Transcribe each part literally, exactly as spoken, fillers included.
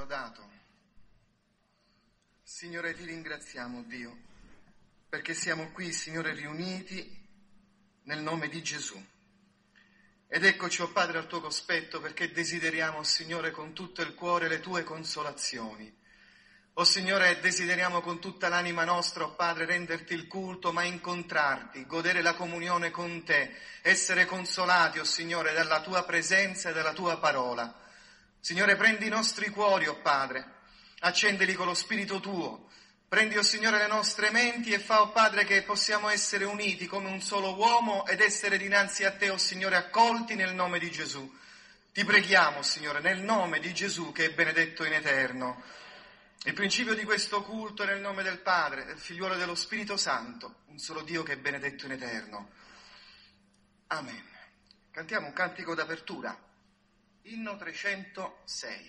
lodato. Signore, ti ringraziamo, Dio, perché siamo qui, Signore, riuniti nel nome di Gesù. Ed eccoci, o oh Padre, al tuo cospetto, perché desideriamo, Signore, con tutto il cuore le tue consolazioni. O oh Signore, desideriamo con tutta l'anima nostra, oh Padre, renderti il culto, ma incontrarti, godere la comunione con te, essere consolati, oh Signore, dalla tua presenza e dalla tua parola. Signore, prendi i nostri cuori, oh Padre, accendili con lo Spirito tuo. Prendi, oh Signore, le nostre menti e fa, oh Padre, che possiamo essere uniti come un solo uomo ed essere dinanzi a te, oh Signore, accolti nel nome di Gesù. Ti preghiamo, Signore, nel nome di Gesù che è benedetto in eterno. Il principio di questo culto è nel nome del Padre, del Figliuolo e dello Spirito Santo, un solo Dio che è benedetto in eterno. Amen. Cantiamo un cantico d'apertura, inno trecentosei.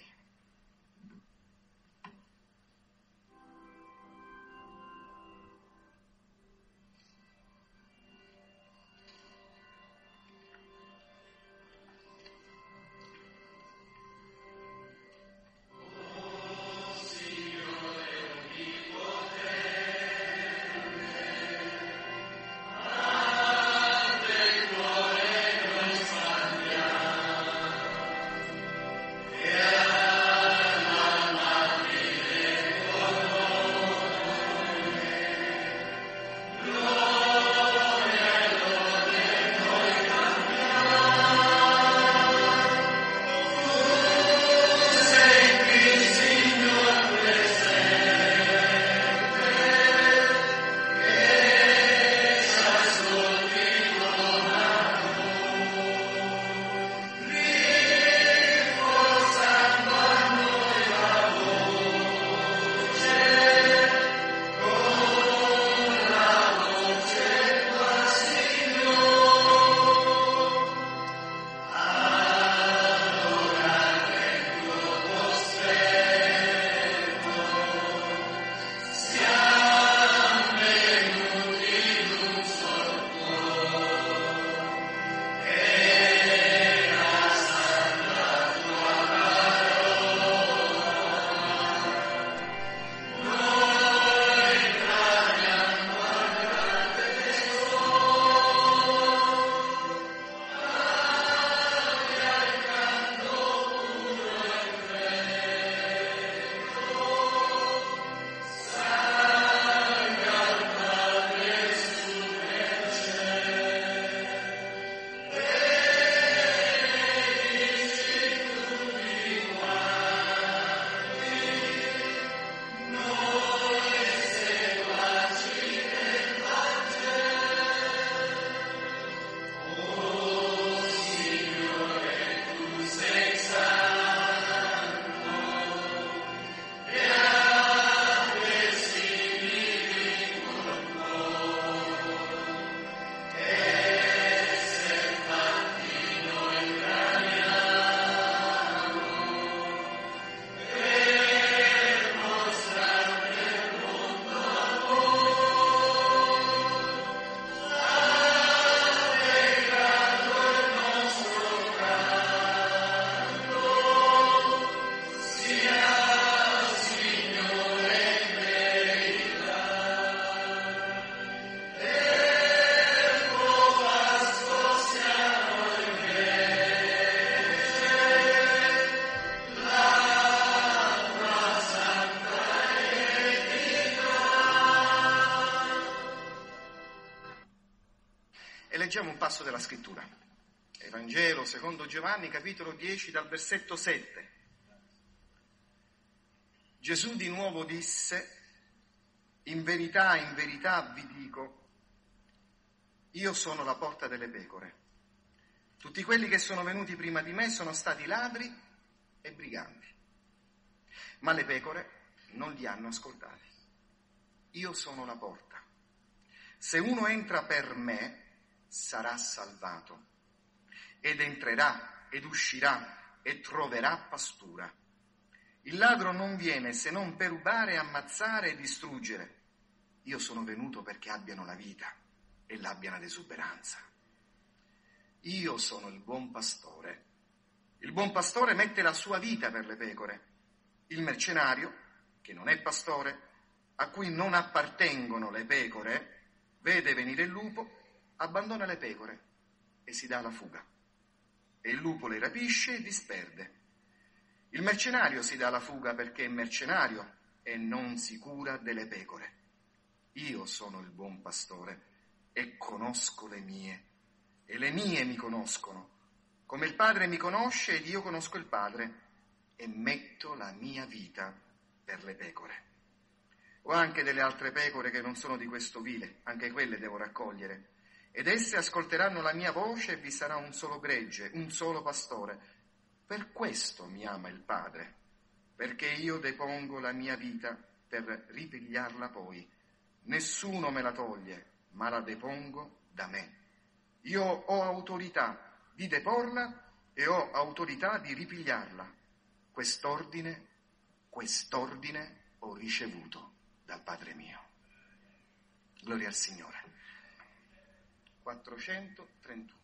Leggiamo un passo della scrittura. Evangelo secondo Giovanni, capitolo dieci, dal versetto sette. Gesù di nuovo disse: in verità, in verità vi dico, io sono la porta delle pecore. Tutti quelli che sono venuti prima di me sono stati ladri e briganti, ma le pecore non li hanno ascoltati. Io sono la porta. Se uno entra per me, sarà salvato, ed entrerà ed uscirà e troverà pastura. Il ladro non viene se non per rubare, ammazzare e distruggere. Io sono venuto perché abbiano la vita e l'abbiano ad esuberanza. Io sono il buon pastore. Il buon pastore mette la sua vita per le pecore. Il mercenario, che non è pastore, a cui non appartengono le pecore, vede venire il lupo, abbandona le pecore e si dà alla fuga. E il lupo le rapisce e disperde. Il mercenario si dà alla fuga perché è mercenario e non si cura delle pecore. Io sono il buon pastore e conosco le mie, e le mie mi conoscono, come il Padre mi conosce ed io conosco il Padre, e metto la mia vita per le pecore. Ho anche delle altre pecore che non sono di questo vile, anche quelle devo raccogliere, ed esse ascolteranno la mia voce e vi sarà un solo gregge, un solo pastore. Per questo mi ama il Padre, perché io depongo la mia vita per ripigliarla poi. Nessuno me la toglie, ma la depongo da me. Io ho autorità di deporla e ho autorità di ripigliarla. Quest'ordine, quest'ordine ho ricevuto dal Padre mio. Gloria al Signore. quattrocentotrentuno.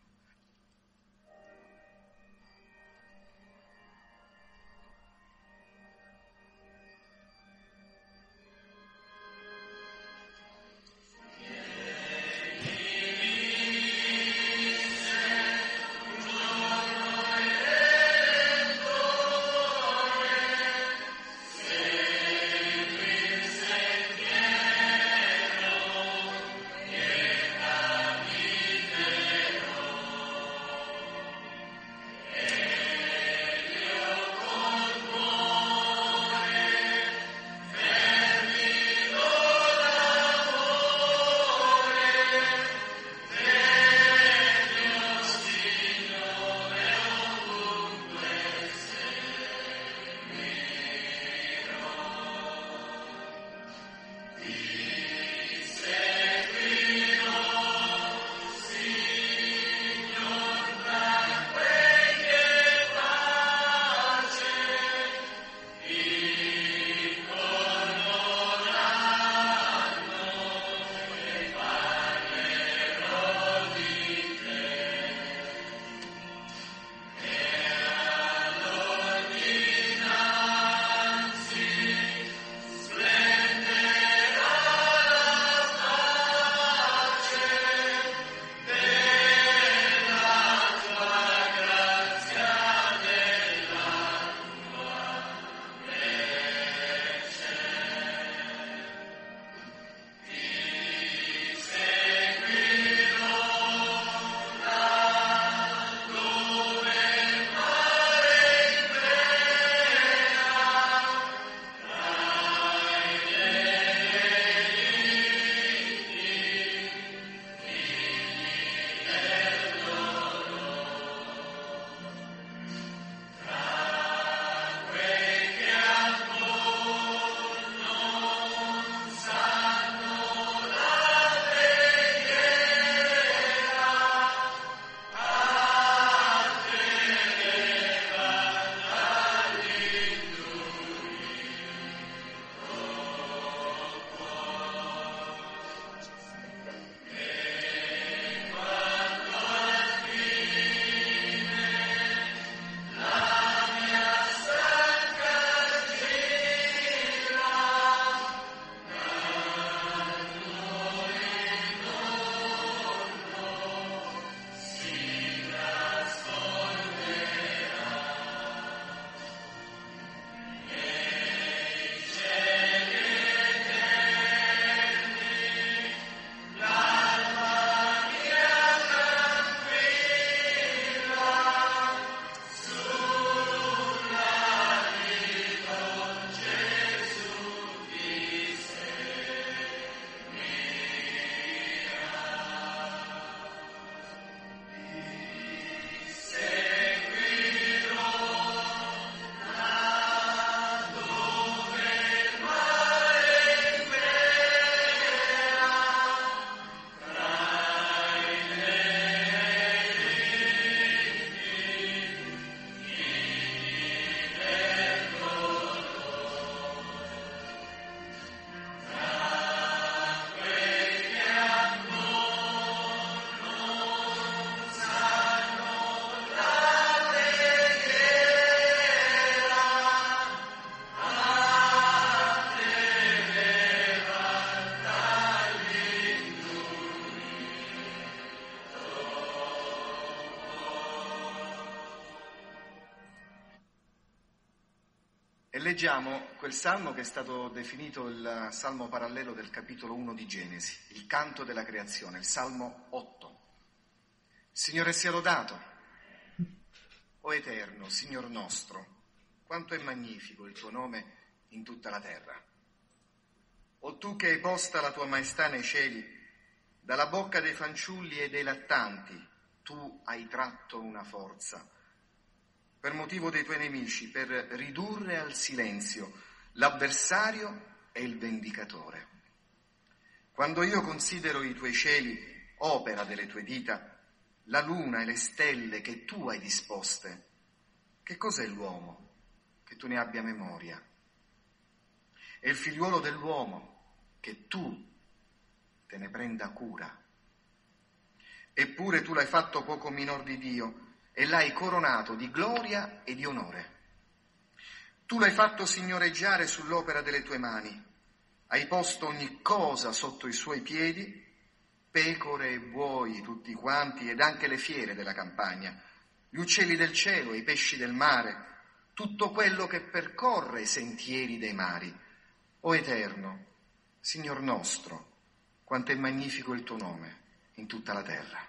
E leggiamo quel salmo che è stato definito il salmo parallelo del capitolo uno di Genesi, il canto della creazione, il salmo otto. Signore sia lodato, o Eterno, Signor nostro, quanto è magnifico il tuo nome in tutta la terra. O tu che hai posta la tua maestà nei cieli, dalla bocca dei fanciulli e dei lattanti, tu hai tratto una forza per motivo dei tuoi nemici, per ridurre al silenzio l'avversario e il vendicatore. Quando io considero i tuoi cieli, opera delle tue dita, la luna e le stelle che tu hai disposte, che cos'è l'uomo che tu ne abbia memoria? E il figliuolo dell'uomo che tu te ne prenda cura. Eppure tu l'hai fatto poco minor di Dio, e l'hai coronato di gloria e di onore. Tu l'hai fatto signoreggiare sull'opera delle tue mani, hai posto ogni cosa sotto i suoi piedi, pecore e buoi tutti quanti, ed anche le fiere della campagna, gli uccelli del cielo e i pesci del mare, tutto quello che percorre i sentieri dei mari. O Eterno, Signor nostro, quanto è magnifico il tuo nome in tutta la terra.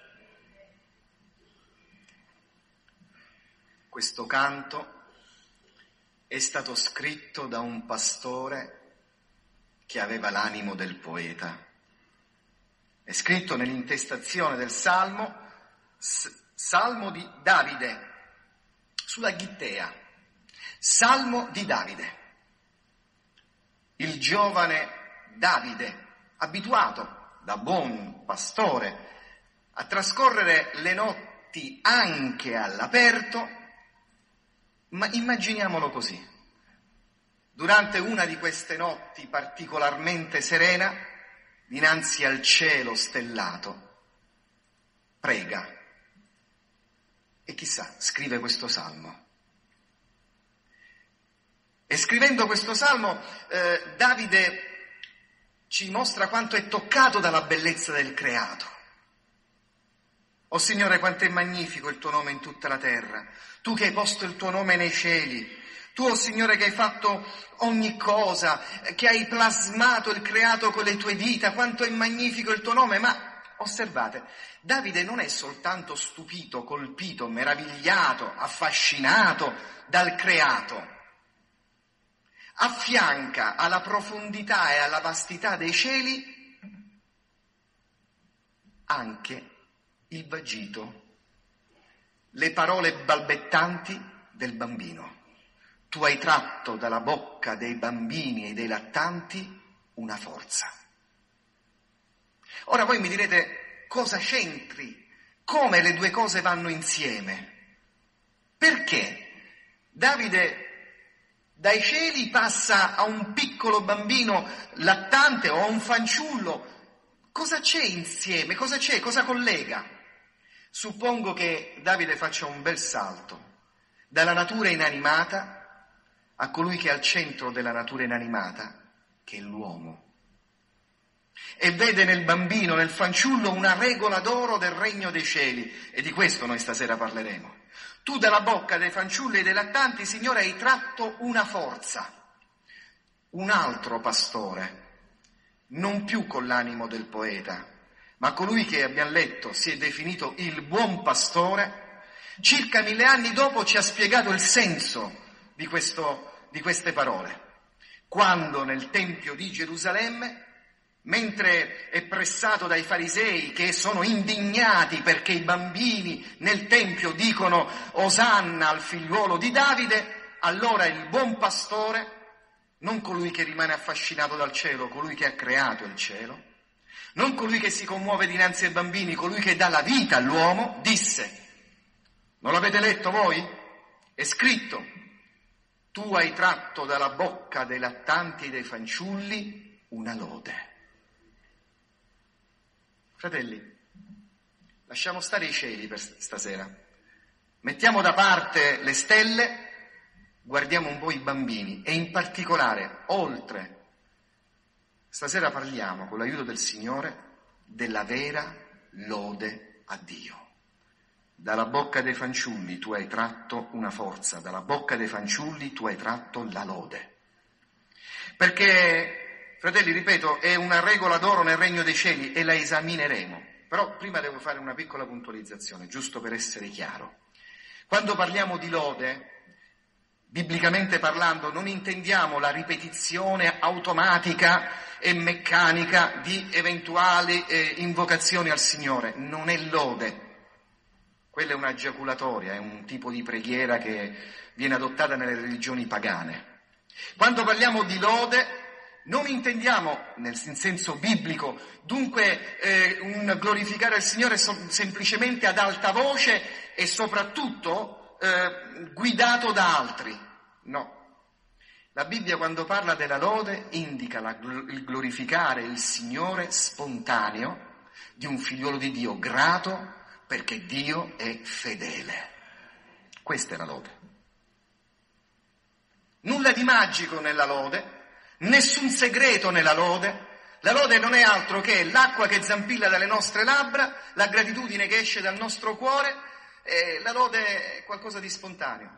Questo canto è stato scritto da un pastore che aveva l'animo del poeta. È scritto nell'intestazione del Salmo, Salmo di Davide, sulla Gittea, Salmo di Davide. Il giovane Davide, abituato da buon pastore a trascorrere le notti anche all'aperto, ma immaginiamolo così. Durante una di queste notti particolarmente serena, dinanzi al cielo stellato, prega e chissà, scrive questo salmo. E scrivendo questo salmo, eh, Davide ci mostra quanto è toccato dalla bellezza del creato. O Signore, quanto è magnifico il tuo nome in tutta la terra, tu che hai posto il tuo nome nei cieli, tu, o Signore, che hai fatto ogni cosa, che hai plasmato il creato con le tue dita, quanto è magnifico il tuo nome. Ma osservate, Davide non è soltanto stupito, colpito, meravigliato, affascinato dal creato. Affianca alla profondità e alla vastità dei cieli anche il vagito, le parole balbettanti del bambino. Tu hai tratto dalla bocca dei bambini e dei lattanti una forza. Ora voi mi direte, cosa c'entri? Come le due cose vanno insieme? Perché Davide dai cieli passa a un piccolo bambino lattante o a un fanciullo? Cosa c'è insieme? Cosa c'è? Cosa collega? Suppongo che Davide faccia un bel salto dalla natura inanimata a colui che è al centro della natura inanimata, che è l'uomo. E vede nel bambino, nel fanciullo, una regola d'oro del regno dei cieli. E di questo noi stasera parleremo. Tu dalla bocca dei fanciulli e dei lattanti, Signore, hai tratto una forza. Un altro pastore, non più con l'animo del poeta, ma colui che abbiamo letto si è definito il buon pastore, circa mille anni dopo ci ha spiegato il senso di, questo, di queste parole. Quando nel Tempio di Gerusalemme, mentre è pressato dai farisei che sono indignati perché i bambini nel Tempio dicono Osanna al figliuolo di Davide, allora il buon pastore, non colui che rimane affascinato dal cielo, colui che ha creato il cielo, non colui che si commuove dinanzi ai bambini, colui che dà la vita all'uomo, disse, non l'avete letto voi? È scritto, tu hai tratto dalla bocca dei lattanti e dei fanciulli una lode. Fratelli, lasciamo stare i cieli per stasera, mettiamo da parte le stelle, guardiamo un po' i bambini e in particolare, oltre, stasera parliamo con l'aiuto del Signore della vera lode a Dio. Dalla bocca dei fanciulli tu hai tratto una forza, dalla bocca dei fanciulli tu hai tratto la lode. Perché, fratelli, ripeto, è una regola d'oro nel regno dei cieli e la esamineremo. Però prima devo fare una piccola puntualizzazione, giusto per essere chiaro. Quando parliamo di lode, biblicamente parlando, non intendiamo la ripetizione automatica e meccanica di eventuali eh, invocazioni al Signore. Non è lode. Quella è una giaculatoria, è un tipo di preghiera che viene adottata nelle religioni pagane. Quando parliamo di lode, non intendiamo, nel senso biblico, dunque eh, un glorificare il Signore so- semplicemente ad alta voce e soprattutto eh, guidato da altri. No. La Bibbia quando parla della lode indica la, il glorificare il Signore spontaneo di un figliolo di Dio grato perché Dio è fedele. Questa è la lode. Nulla di magico nella lode. Nessun segreto nella lode. La lode non è altro che l'acqua che zampilla dalle nostre labbra, la gratitudine che esce dal nostro cuore, e la lode è qualcosa di spontaneo.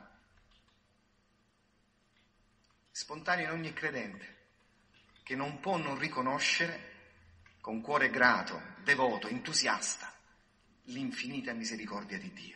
Spontaneo in ogni credente, che non può non riconoscere con cuore grato, devoto, entusiasta, l'infinita misericordia di Dio.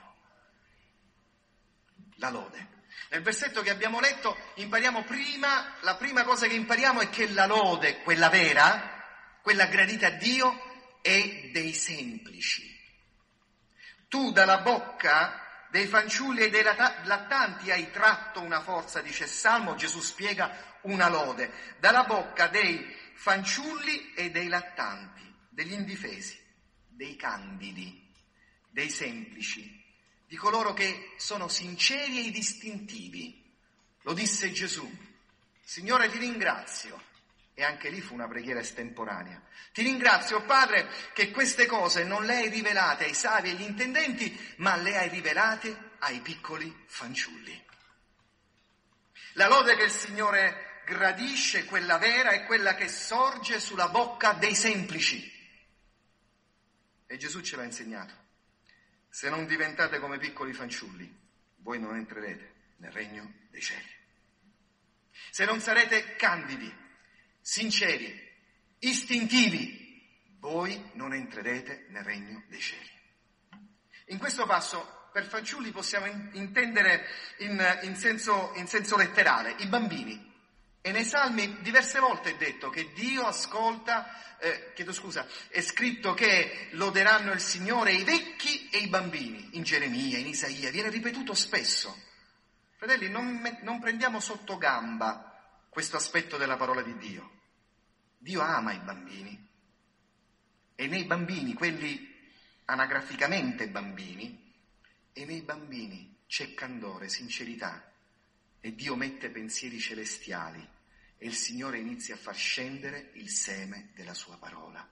La lode. Nel versetto che abbiamo letto impariamo prima, la prima cosa che impariamo è che la lode, quella vera, quella gradita a Dio, è dei semplici. Tu dalla bocca dei fanciulli e dei lattanti hai tratto una forza, dice il Salmo, Gesù spiega una lode. Dalla bocca dei fanciulli e dei lattanti, degli indifesi, dei candidi, dei semplici, di coloro che sono sinceri e distintivi. Lo disse Gesù. Signore, ti ringrazio. E anche lì fu una preghiera estemporanea. Ti ringrazio, Padre, che queste cose non le hai rivelate ai savi e agli intendenti, ma le hai rivelate ai piccoli fanciulli. La lode che il Signore gradisce, quella vera, è quella che sorge sulla bocca dei semplici. E Gesù ce l'ha insegnato. Se non diventate come piccoli fanciulli, voi non entrerete nel regno dei cieli. Se non sarete candidi, sinceri, istintivi, voi non entrerete nel regno dei cieli. In questo passo, per fanciulli possiamo in- intendere in, in, senso, in senso letterale i bambini. E nei Salmi diverse volte è detto che Dio ascolta, eh, chiedo scusa, è scritto che loderanno il Signore i vecchi e i bambini. In Geremia, in Isaia, viene ripetuto spesso. Fratelli, non, non prendiamo sotto gamba questo aspetto della parola di Dio. Dio ama i bambini. E nei bambini, quelli anagraficamente bambini, e nei bambini c'è candore, sincerità. E Dio mette pensieri celestiali. E il Signore inizia a far scendere il seme della sua parola.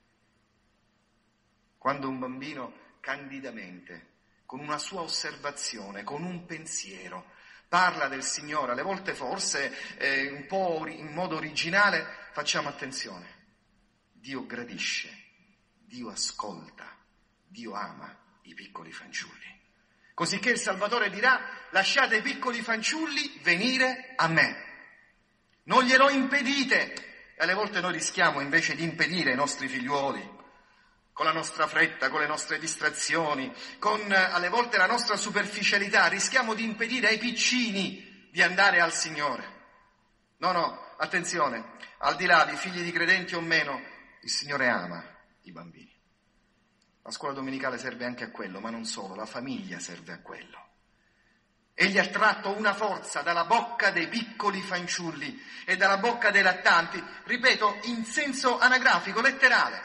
Quando un bambino candidamente, con una sua osservazione, con un pensiero, parla del Signore, alle volte forse eh, un po' in modo originale, facciamo attenzione. Dio gradisce, Dio ascolta, Dio ama i piccoli fanciulli. Cosicché il Salvatore dirà: lasciate i piccoli fanciulli venire a me. Non glielo impedite. E alle volte noi rischiamo invece di impedire ai nostri figliuoli, con la nostra fretta, con le nostre distrazioni, con alle volte la nostra superficialità, rischiamo di impedire ai piccini di andare al Signore. No, no, attenzione, al di là di figli di credenti o meno, il Signore ama i bambini. La scuola domenicale serve anche a quello, ma non solo, la famiglia serve a quello. Egli ha tratto una forza dalla bocca dei piccoli fanciulli e dalla bocca dei lattanti, ripeto, in senso anagrafico, letterale.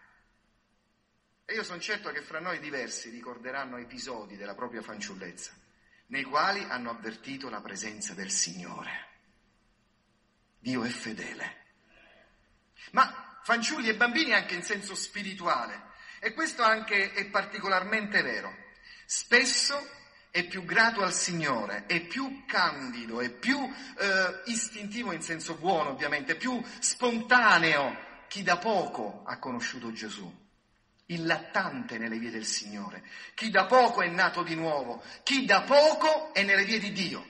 E io sono certo che fra noi diversi ricorderanno episodi della propria fanciullezza, nei quali hanno avvertito la presenza del Signore. Dio è fedele. Ma fanciulli e bambini anche in senso spirituale, e questo anche è particolarmente vero. Spesso è più grato al Signore, è più candido, è più eh, istintivo in senso buono ovviamente, più spontaneo chi da poco ha conosciuto Gesù. il lattante nelle vie del Signore, chi da poco è nato di nuovo, chi da poco è nelle vie di Dio.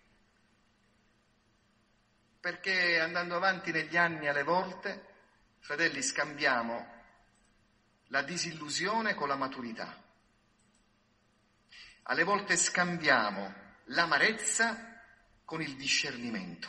Perché andando avanti negli anni alle volte, fratelli, scambiamo la disillusione con la maturità. Alle volte scambiamo l'amarezza con il discernimento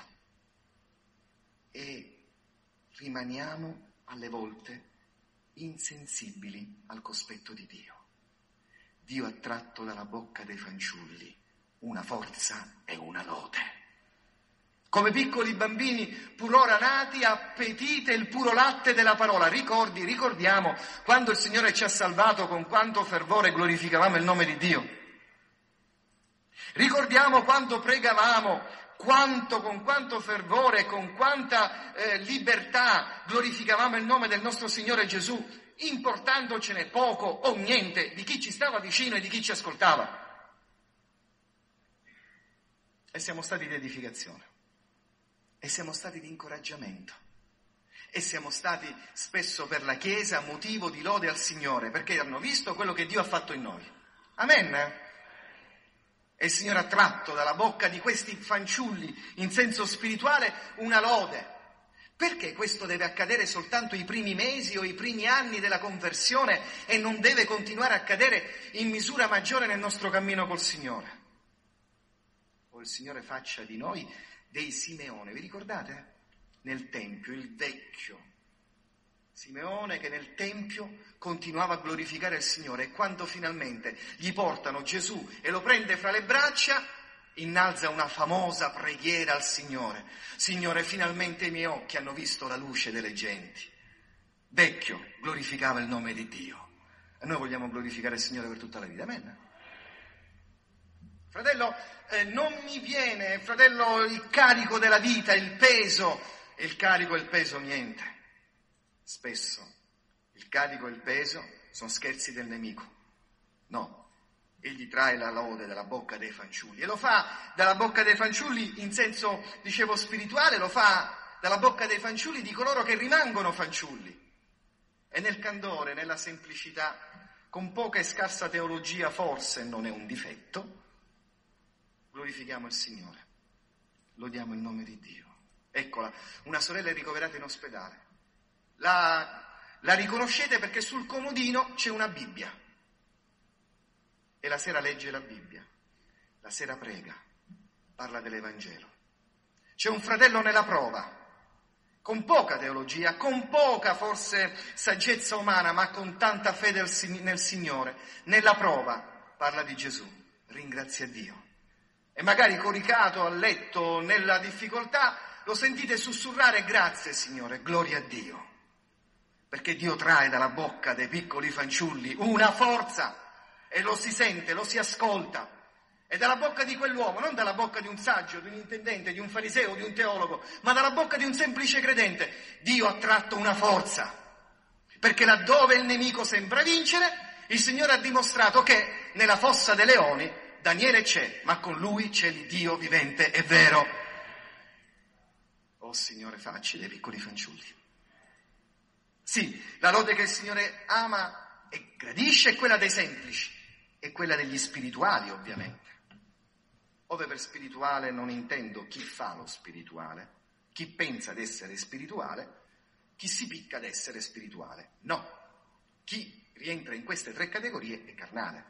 e rimaniamo alle volte insensibili al cospetto di Dio. Dio ha tratto dalla bocca dei fanciulli una forza e una lode. Come piccoli bambini pur ora nati, appetite il puro latte della parola. Ricordi, ricordiamo quando il Signore ci ha salvato, con quanto fervore glorificavamo il nome di Dio. Ricordiamo quando pregavamo, quanto, con quanto fervore, con quanta eh, libertà glorificavamo il nome del nostro Signore Gesù, importandocene poco o niente di chi ci stava vicino e di chi ci ascoltava. E siamo stati di edificazione. E siamo stati di incoraggiamento. E siamo stati spesso per la Chiesa motivo di lode al Signore, perché hanno visto quello che Dio ha fatto in noi. Amen? E il Signore ha tratto dalla bocca di questi fanciulli in senso spirituale una lode. Perché questo deve accadere soltanto i primi mesi o i primi anni della conversione e non deve continuare a accadere in misura maggiore nel nostro cammino col Signore? O il Signore faccia di noi dei Simeone, vi ricordate? Nel Tempio, il vecchio Simeone che nel Tempio continuava a glorificare il Signore e quando finalmente gli portano Gesù e lo prende fra le braccia, innalza una famosa preghiera al Signore. Signore, finalmente i miei occhi hanno visto la luce delle genti. Vecchio glorificava il nome di Dio e noi vogliamo glorificare il Signore per tutta la vita, amen? Fratello, eh, non mi viene, fratello, il carico della vita, il peso, e il carico e il peso niente. Spesso il carico e il peso sono scherzi del nemico. No, egli trae la lode dalla bocca dei fanciulli e lo fa dalla bocca dei fanciulli in senso, dicevo, spirituale, lo fa dalla bocca dei fanciulli di coloro che rimangono fanciulli. E nel candore, nella semplicità, con poca e scarsa teologia forse non è un difetto, glorifichiamo il Signore, lodiamo il nome di Dio. Eccola, una sorella è ricoverata in ospedale. La, la riconoscete perché sul comodino c'è una Bibbia. E la sera legge la Bibbia, la sera prega, parla dell'Evangelo. C'è un fratello nella prova, con poca teologia, con poca forse saggezza umana, ma con tanta fede nel Signore. Nella prova parla di Gesù, ringrazia Dio. E magari coricato a letto nella difficoltà, lo sentite sussurrare grazie Signore, gloria a Dio. Perché Dio trae dalla bocca dei piccoli fanciulli una forza e lo si sente, lo si ascolta. E dalla bocca di quell'uomo, non dalla bocca di un saggio, di un intendente, di un fariseo, di un teologo, ma dalla bocca di un semplice credente, Dio ha tratto una forza. Perché laddove il nemico sembra vincere, il Signore ha dimostrato che nella fossa dei leoni Daniele c'è, ma con lui c'è l'Iddio vivente e vero. Oh Signore, facci dei piccoli fanciulli. Sì, la lode che il Signore ama e gradisce è quella dei semplici, è quella degli spirituali ovviamente. Ove per spirituale non intendo chi fa lo spirituale, chi pensa di essere spirituale, chi si picca di essere spirituale. No, chi rientra in queste tre categorie è carnale.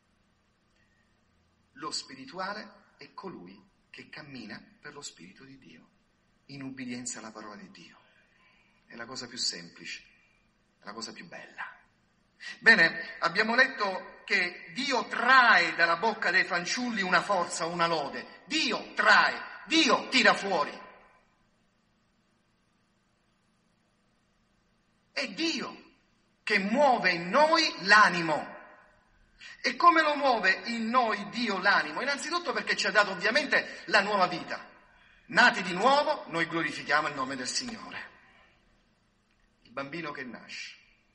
Lo spirituale è colui che cammina per lo Spirito di Dio, in ubbidienza alla parola di Dio. È la cosa più semplice, è la cosa più bella. Bene, abbiamo letto che Dio trae dalla bocca dei fanciulli una forza, una lode. Dio trae, Dio tira fuori. È Dio che muove in noi l'animo. E come lo muove in noi Dio l'animo? Innanzitutto perché ci ha dato ovviamente la nuova vita. Nati di nuovo, noi glorifichiamo il nome del Signore. Il bambino che nasce.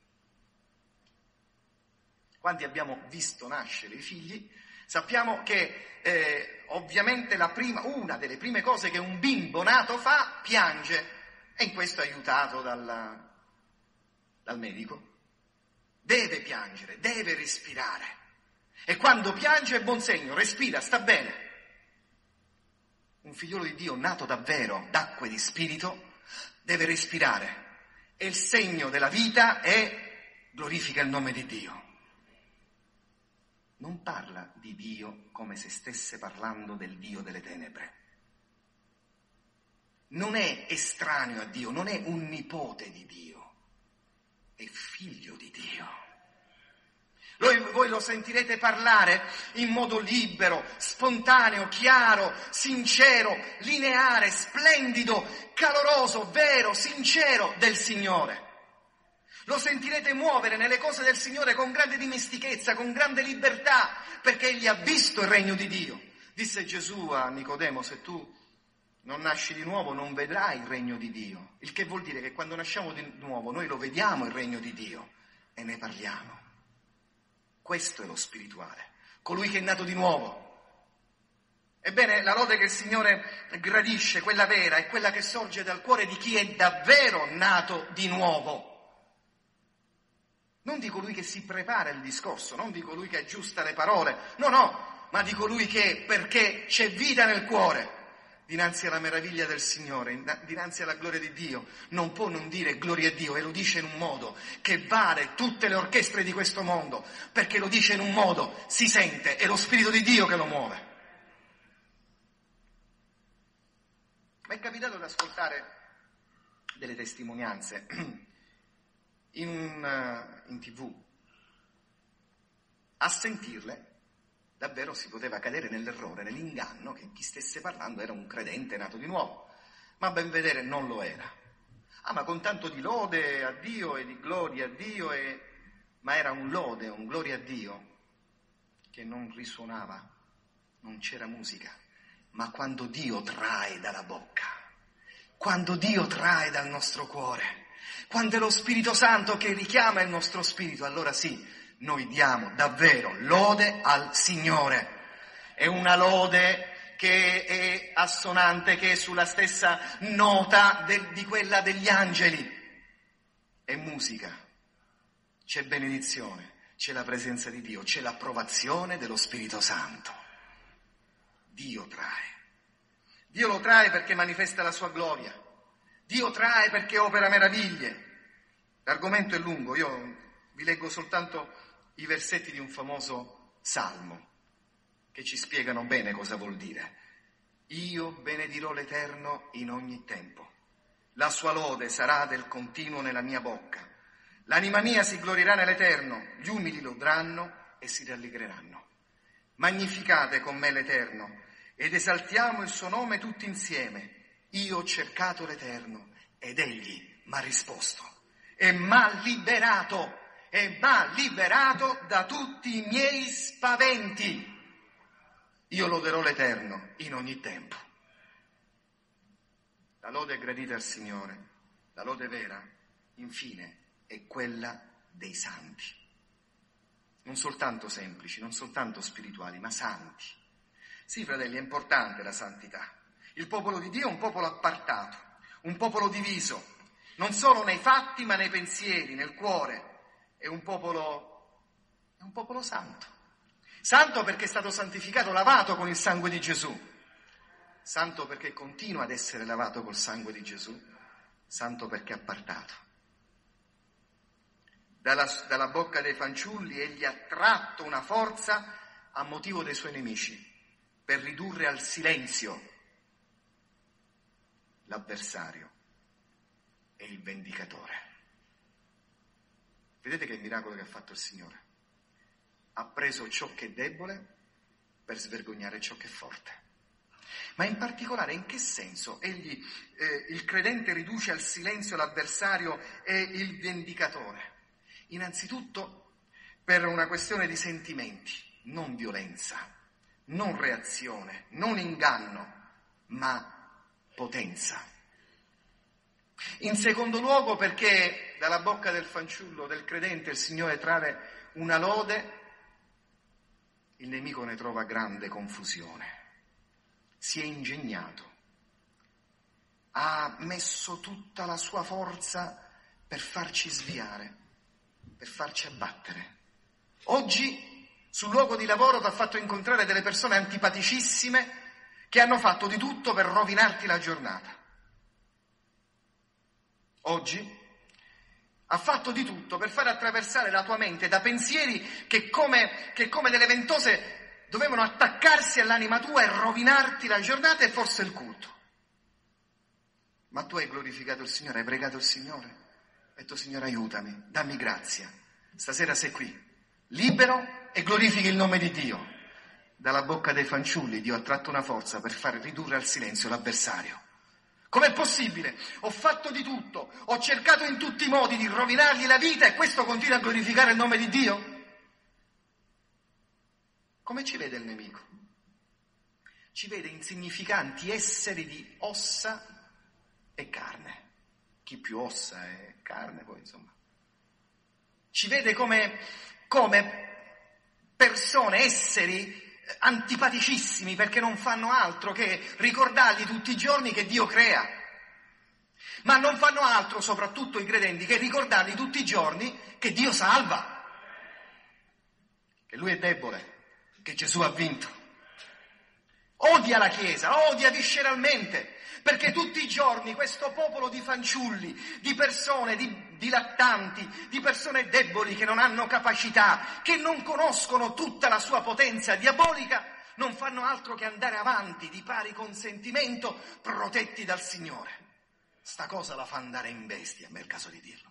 Quanti abbiamo visto nascere i figli, sappiamo che eh, ovviamente la prima, una delle prime cose che un bimbo nato fa, piange. E in questo è aiutato dal, dal medico. deve piangere, deve respirare. E quando piange è buon segno, respira, sta bene. Un figliolo di Dio nato davvero d'acqua e di spirito deve respirare. E il segno della vita è glorifica il nome di Dio. Non parla di Dio come se stesse parlando del Dio delle tenebre. Non è estraneo a Dio, non è un nipote di Dio, è figlio di Dio. Voi, voi lo sentirete parlare in modo libero, spontaneo, chiaro, sincero, lineare, splendido, caloroso, vero, sincero del Signore. Lo sentirete muovere nelle cose del Signore con grande dimestichezza, con grande libertà, perché egli ha visto il regno di Dio. Disse Gesù a Nicodemo: se tu non nasci di nuovo non vedrai il regno di Dio. Il che vuol dire che quando nasciamo di nuovo noi lo vediamo il regno di Dio e ne parliamo. Questo è lo spirituale, colui che è nato di nuovo. Ebbene, la lode che il Signore gradisce, quella vera, è quella che sorge dal cuore di chi è davvero nato di nuovo. Non di colui che si prepara il discorso, non di colui che aggiusta le parole, no, no, ma di colui che, perché c'è vita nel cuore, dinanzi alla meraviglia del Signore, dinanzi alla gloria di Dio, non può non dire gloria a Dio, e lo dice in un modo che vale tutte le orchestre di questo mondo, perché lo dice in un modo, si sente, è lo Spirito di Dio che lo muove. Mi è capitato di ascoltare delle testimonianze in, un, in tivù. A sentirle davvero si poteva cadere nell'errore, nell'inganno che chi stesse parlando era un credente nato di nuovo, ma a ben vedere non lo era. Ah, ma con tanto di lode a Dio e di gloria a Dio, e... ma era un lode, un gloria a Dio che non risuonava, non c'era musica. Ma quando Dio trae dalla bocca, quando Dio trae dal nostro cuore, quando è lo Spirito Santo che richiama il nostro spirito, allora sì, noi diamo davvero lode al Signore. È una lode che è assonante, che è sulla stessa nota de, di quella degli angeli. È musica, c'è benedizione, c'è la presenza di Dio, c'è l'approvazione dello Spirito Santo. Dio trae. Dio lo trae perché manifesta la sua gloria. Dio trae perché opera meraviglie. L'argomento è lungo, io vi leggo soltanto i versetti di un famoso salmo che ci spiegano bene cosa vuol dire. Io benedirò l'Eterno in ogni tempo. La sua lode sarà del continuo nella mia bocca. L'anima mia si glorierà nell'Eterno, gli umili lodranno e si rallegreranno. Magnificate con me l'Eterno ed esaltiamo il suo nome tutti insieme. Io ho cercato l'Eterno ed egli m'ha risposto e m'ha liberato, e m'ha liberato da tutti i miei spaventi. Io loderò l'Eterno in ogni tempo. La lode è gradita al Signore, la lode vera, infine, è quella dei santi. Non soltanto semplici, non soltanto spirituali, ma santi. Sì, fratelli, è importante la santità. Il popolo di Dio è un popolo appartato, un popolo diviso, non solo nei fatti ma nei pensieri, nel cuore. È un popolo, è un popolo santo. Santo perché è stato santificato, lavato con il sangue di Gesù. Santo perché continua ad essere lavato col sangue di Gesù. Santo perché è appartato. Dalla, dalla bocca dei fanciulli egli ha tratto una forza a motivo dei suoi nemici, per ridurre al silenzio l'avversario e il vendicatore. Vedete che miracolo che ha fatto il Signore? Ha preso ciò che è debole per svergognare ciò che è forte. Ma in particolare in che senso egli, eh, il credente riduce al silenzio l'avversario e il vendicatore? Innanzitutto per una questione di sentimenti, non violenza, non reazione, non inganno, ma potenza. In secondo luogo perché dalla bocca del fanciullo, del credente, il Signore trae una lode, il nemico ne trova grande confusione. Si è ingegnato, ha messo tutta la sua forza per farci sviare, per farci abbattere. Oggi sul luogo di lavoro ti ha fatto incontrare delle persone antipaticissime che hanno fatto di tutto per rovinarti la giornata. Oggi ha fatto di tutto per far attraversare la tua mente da pensieri che come, che come delle ventose dovevano attaccarsi all'anima tua e rovinarti la giornata e forse il culto. Ma tu hai glorificato il Signore, hai pregato il Signore, hai detto Signore aiutami, dammi grazia. Stasera sei qui, libero e glorifichi il nome di Dio. Dalla bocca dei fanciulli Dio ha tratto una forza per far ridurre al silenzio l'avversario. Com'è possibile? Ho fatto di tutto, ho cercato in tutti i modi di rovinargli la vita e questo continua a glorificare il nome di Dio? Come ci vede il nemico? Ci vede insignificanti esseri di ossa e carne. Chi più ossa e carne poi insomma. Ci vede come, come persone, esseri antipaticissimi perché non fanno altro che ricordargli tutti i giorni che Dio crea, ma non fanno altro, soprattutto i credenti, che ricordargli tutti i giorni che Dio salva, che Lui è debole, che Gesù ha vinto. Odia la Chiesa, odia visceralmente, perché tutti i giorni questo popolo di fanciulli, di persone, di, di lattanti, di persone deboli che non hanno capacità, che non conoscono tutta la sua potenza diabolica, non fanno altro che andare avanti di pari consentimento, protetti dal Signore. Sta cosa la fa andare in bestia, a me è il caso di dirlo.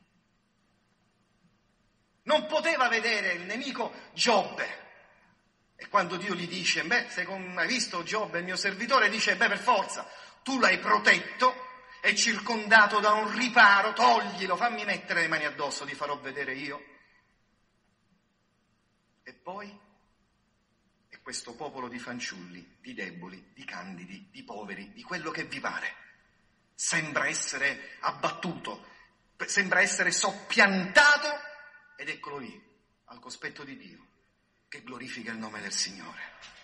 Non poteva vedere il nemico Giobbe. E quando Dio gli dice, beh, secondo, hai visto Giobbe, il mio servitore, dice, beh, per forza, tu l'hai protetto, è circondato da un riparo, toglilo, fammi mettere le mani addosso, ti farò vedere io. E poi, è questo popolo di fanciulli, di deboli, di candidi, di poveri, di quello che vi pare, sembra essere abbattuto, sembra essere soppiantato, ed eccolo lì, al cospetto di Dio, che glorifica il nome del Signore.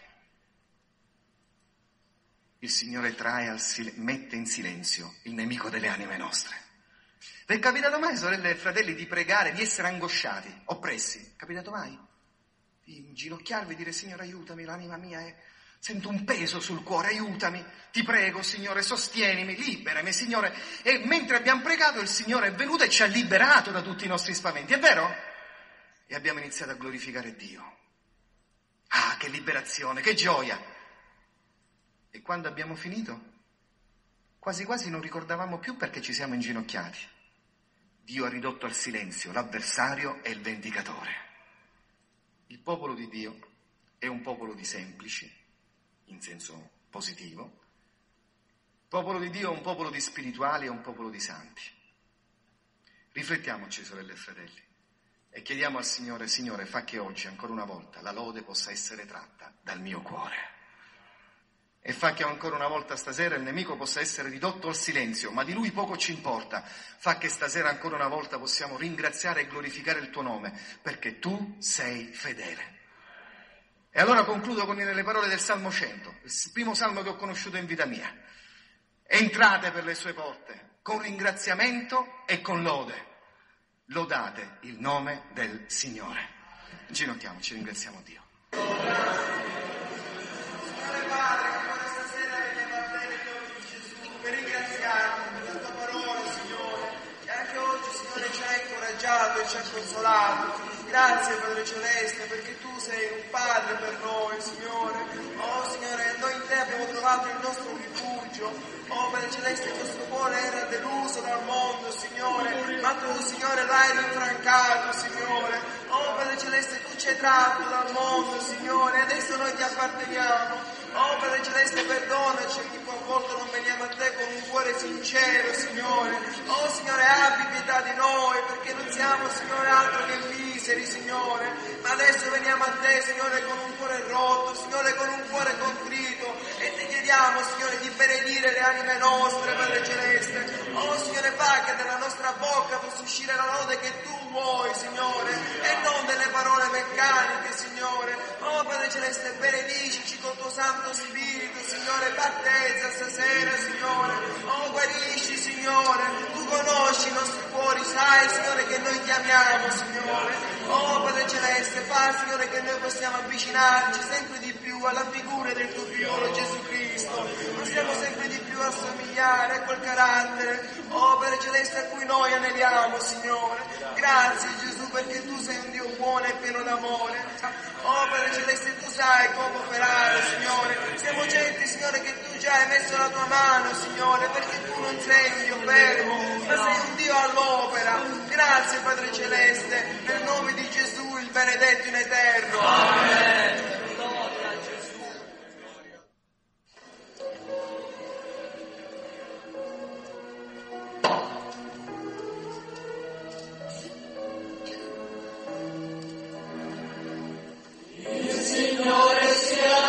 Il Signore trae al sil- mette in silenzio il nemico delle anime nostre. Vi è capitato mai, sorelle e fratelli, di pregare, di essere angosciati, oppressi? È capitato mai? Di inginocchiarvi e dire, Signore aiutami, l'anima mia è... sento un peso sul cuore, aiutami, ti prego Signore, sostienimi, liberami Signore. E mentre abbiamo pregato il Signore è venuto e ci ha liberato da tutti i nostri spaventi, è vero? E abbiamo iniziato a glorificare Dio. Ah, che liberazione, che gioia! E quando abbiamo finito, quasi quasi non ricordavamo più perché ci siamo inginocchiati. Dio ha ridotto al silenzio l'avversario e il vendicatore. Il popolo di Dio è un popolo di semplici, in senso positivo. Il popolo di Dio è un popolo di spirituali, è un popolo di santi. Riflettiamoci, sorelle e fratelli. E chiediamo al Signore, Signore, fa che oggi, ancora una volta, la lode possa essere tratta dal mio cuore. E fa che ancora una volta stasera il nemico possa essere ridotto al silenzio, ma di lui poco ci importa. Fa che stasera ancora una volta possiamo ringraziare e glorificare il tuo nome, perché tu sei fedele. E allora concludo con le parole del Salmo cento, il primo salmo che ho conosciuto in vita mia. Entrate per le sue porte con ringraziamento e con lode. Lodate il nome del Signore. Ginocchiamoci, ringraziamo Dio. Signore Padre, che stasera veniamo a bene di Gesù, per ringraziarti per la tua parola, Signore, e anche oggi, Signore, ci hai incoraggiato e ci hai consolato. Grazie, Padre Celeste, perché tu sei un Padre per noi, Signore. Oh, Signore, noi in te abbiamo trovato il nostro rifugio. Oh, Padre Celeste, il nostro cuore era deluso dal mondo, Signore, ma tu, Signore, l'hai rinfrancato, Signore. Oh, Padre Celeste, tu ci hai tratto dal mondo, Signore, e adesso noi ti apparteniamo. Oh, Padre Celeste, perdonaci che a volte non veniamo a te con un cuore sincero, Signore. Oh, Signore, abbi pietà di noi, perché non siamo, Signore, altro che miseri, Signore. Ma adesso veniamo a te, Signore, con un cuore rotto, Signore, con un cuore contrito, e ti chiediamo, Signore, di benedire le anime nostre, Padre Celeste. Oh, Signore, fa che dalla nostra bocca possa uscire la lode che tu vuoi, Signore, e non delle parole meccaniche, Signore. Oh, Padre Celeste, benedicici col tuo Santo Spirito, Signore, battezza stasera, Signore. Oh, guarisci, Signore, tu conosci i nostri cuori, Signore. sai, Signore, che noi ti amiamo, Signore. Oh, Padre Celeste, fa, Signore, che noi possiamo avvicinarci sempre di più alla figura del tuo Figlio Gesù Cristo. Possiamo sempre di più assomigliare a quel carattere, oh, Padre Celeste, a cui noi aneliamo, Signore. Grazie, Gesù, perché tu sei un Dio buono e pieno d'amore. Oh, Padre Celeste, tu sai come operare, Signore. Siamo certi, Signore, che tu già hai messo la tua mano, Signore, perché tu non sei un Dio fermo, ma sei un Dio all'opera. Grazie, Padre Celeste, nel nome di Gesù, il benedetto in eterno. Amen. Gloria a Gesù. Il Signore sia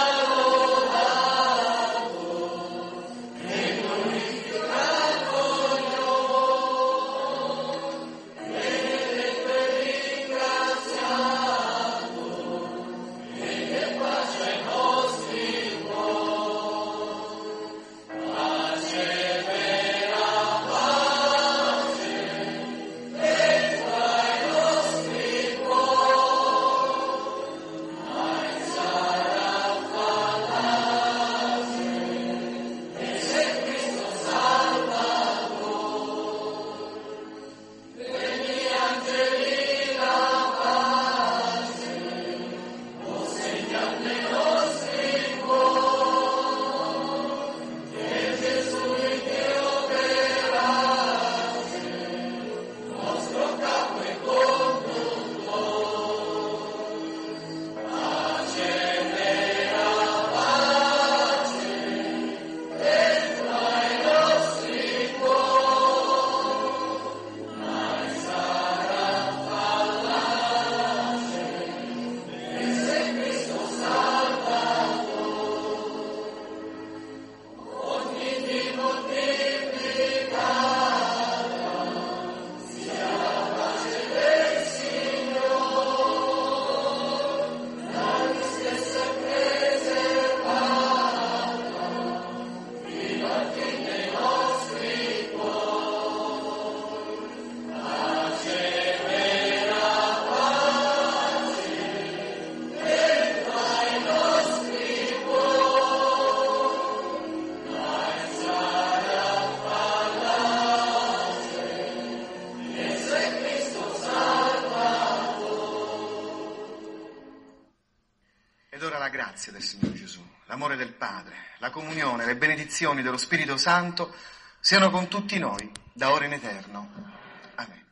grazia del Signore Gesù, l'amore del Padre, la comunione, le benedizioni dello Spirito Santo siano con tutti noi, da ora in eterno. Amen.